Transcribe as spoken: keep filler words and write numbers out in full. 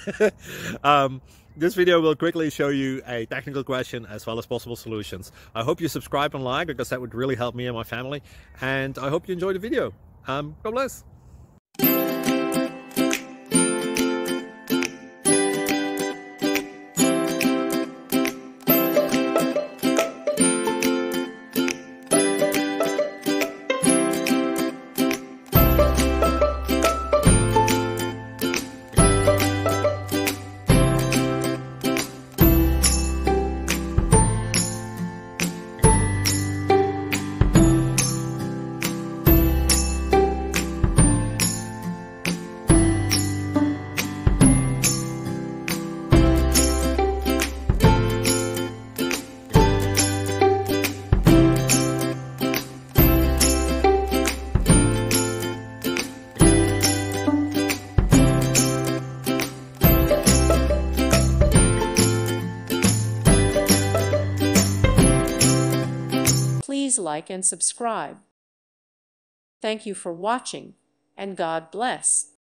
um, this video will quickly show you a technical question as well as possible solutions. I hope you subscribe and like, because that would really help me and my family. And I hope you enjoy the video. Um, God bless. Please like and subscribe. Thank you for watching, and God bless.